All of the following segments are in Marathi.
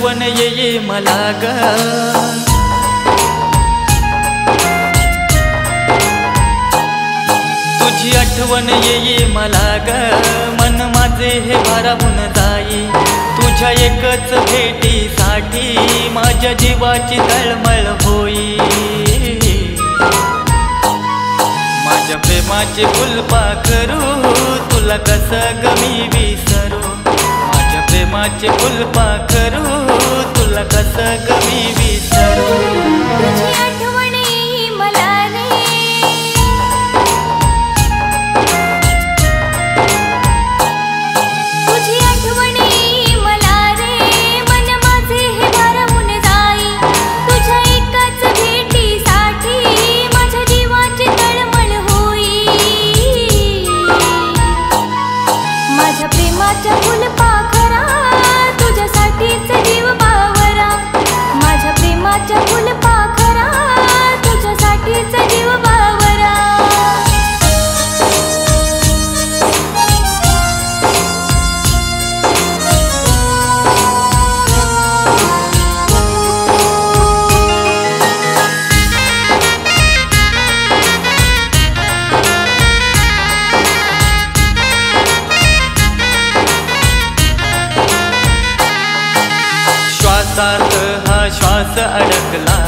आठवण येई मला ग, तुझी आठवण येई मला ग, मन माझे हे भारावून जाई तुझ्या एकच भेटीसाठी माझ्या जीवाची तळमळ होई। माझ्या प्रेमाचे फुलपाखरू तुला कसं ग मी विसरू, माझ्या प्रेमाचे फुलपाखरू तुला कसं ग मी विसरू। तुझी आठवण येई मला रे, तुझी आठवण येई मला रे, मन माझे हे भारावून जाई तुझ्या एकाच भेटीसाठी माझ्या जीवाची तळमळ होई। माझ्या प्रेमाच्या फुलपाखरा तुझ्यासाठीच जीव बावरा, माझ्या प्रेमाच्या फुलपाखरा तुझ्यासाठीच जीव बावरा। श्वासात हा श्वास अडकला,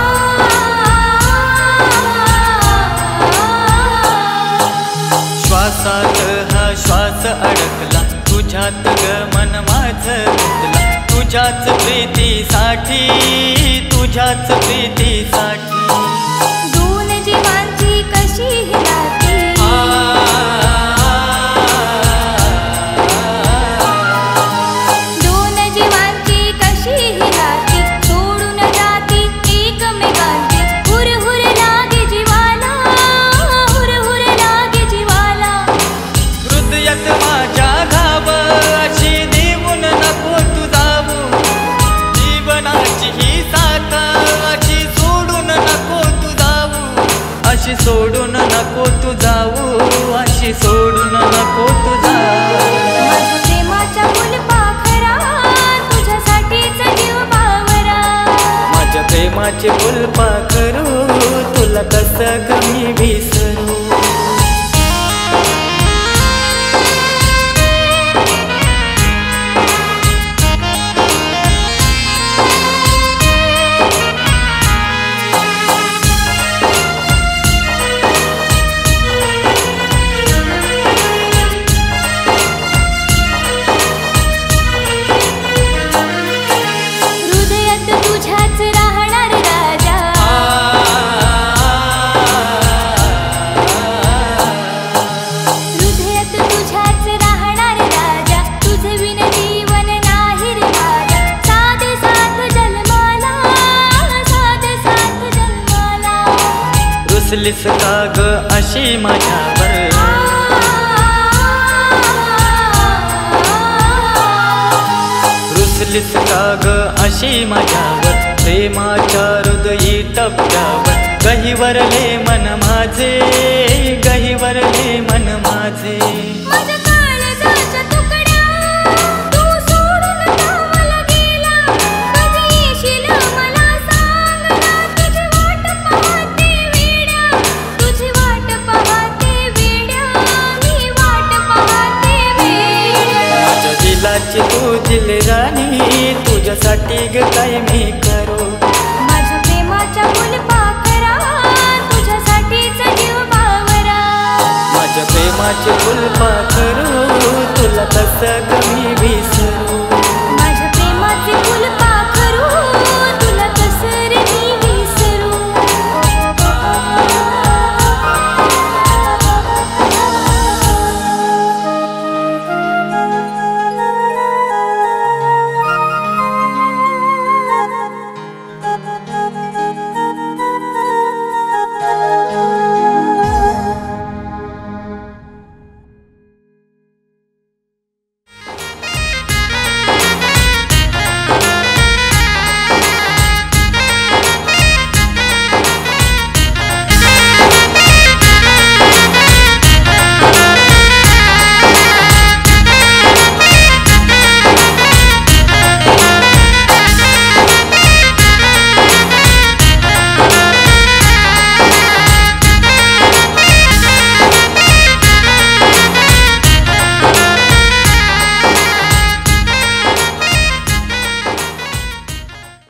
श्वासात हा श्वास अडकला, तुझ्यात ग मन माझं गुंतला, तुझ्याच प्रीतीसाठी तुझ्याच प्रीतीसाठी। दोन जीवांची कशी ही नाती, दोन जीवांची कशी ही नाती, सोडून जाती एकमेकांची, हुरहुर लागे जीवाला, हुरहुर लागे जीवाला। हृदयात माझ्या घाव अशी देऊन नको तू जाऊ, जीवनाची ही साथ अशी सोडून नको तू जाऊ, अशी सोडून नको तू जाऊ, अशी सोडून नको तू जाऊ। माझ्या प्रेमाच्या फुलपाखरा तुझ्यासाठीच जीव बावरा, माझ्या प्रेमाचे फुलपाखरू तुला कसं ग मी विसरू। हृदयात तुझ्याच राहणार राजा, हृदयात तुझ्याच राहणार राजा, तुझे विन जीवन नाही रे माझा, साधे साथ जन्माला, साधे साथ जन्माला। रुसलीस का ग अशी माझ्यावर, रुसलीस का ग अशी माझ्यावर, प्रेमाच्या हृदयी टप्प्यावर गहिवरले मन माझे, गहिवरले मन माझे। माझ्या काळजाच्या तुकड्या तू सोडून गावाला गेला, कधी येशील मला सांग ना, तुझी वाट पाहते वेड्या, तुझी वाट पाहते वेड्या, मी वाट पाहते वेड्या। माझ्या दिलाची तू दिलराणी, तुझ्यासाठी ग काय मी करू, माझ्या प्रेमाच्या फुलपाखरा तुझ्यासाठीच जीव बावरा, माझ्या प्रेमाचे फुलपाखरू तुला कसं ग मी विसरू।